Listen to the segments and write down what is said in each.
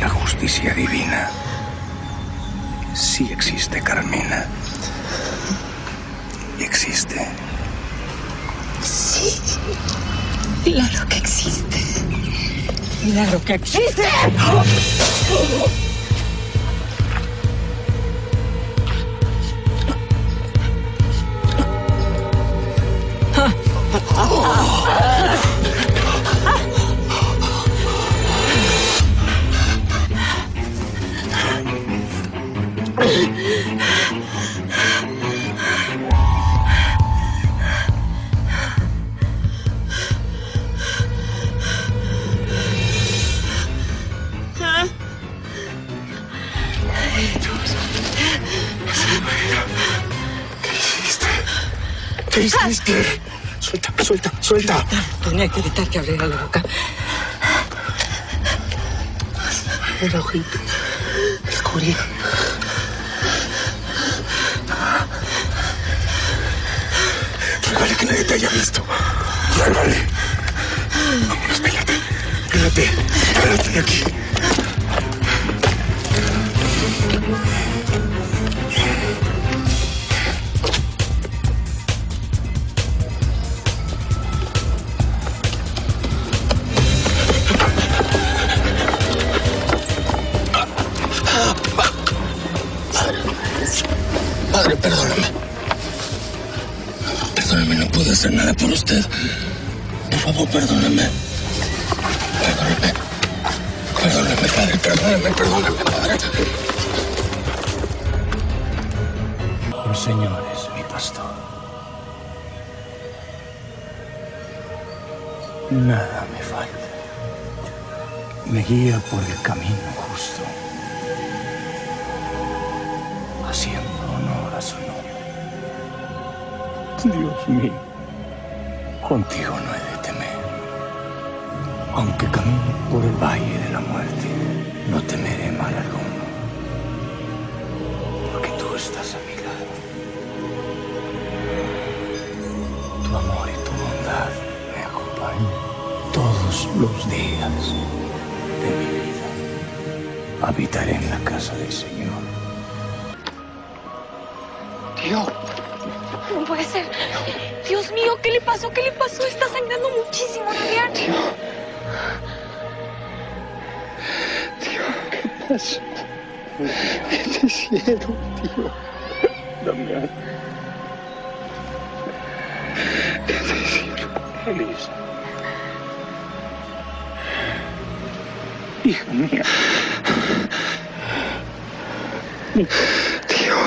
la justicia divina. Sí existe, Carmina. Existe. Sí. Milagro que existe. Milagro que existe. ¿Qué hiciste? Suelta, suelta, suelta. Tenía que evitar que abriera la boca. Era ojito. Descubrí. Ruégale que nadie te haya visto. Ruégale. Vámonos, pélate. Pélate. Pélate de aquí. Padre, perdóname. Perdóname, no puedo hacer nada por usted. Por favor, perdóname. Perdóname. Perdóname, padre, perdóname, padre. El Señor es mi pastor. Nada me falta. Me guía por el camino justo, haciendo honor a su nombre. Dios mío, contigo no he de temer. Aunque camine por el valle de la muerte, no temeré mal alguno, porque tú estás a mi lado. Tu amor y tu bondad me acompañan todos los días de mi vida. Habitaré en la casa del Señor. Tío. No puede ser. Dios mío, ¿qué le pasó? ¿Qué le pasó? Está sangrando muchísimo, Damián. Tío. Tío, ¿qué pasó? ¿Qué te hicieron, tío? Damián. ¿Qué te hicieron? Elisa. Hija mía. Tío.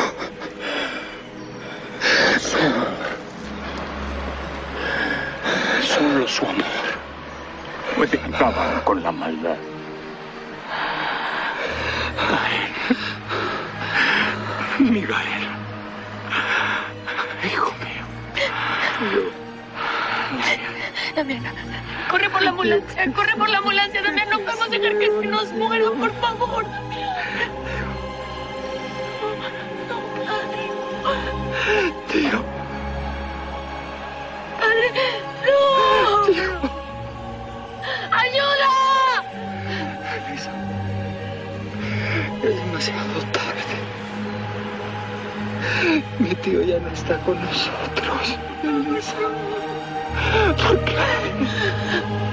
Solo su amor puede acabar con la maldad. Miguel. Hijo mío. Damián, corre por la ambulancia, Damián, no podemos dejar que se nos muera, por favor, Damián. No, padre. Tío. Padre, no. Tío. ¡Ayuda! Elisa. Es demasiado tarde. Mi tío ya no está con nosotros. Elisa. ¿Por qué?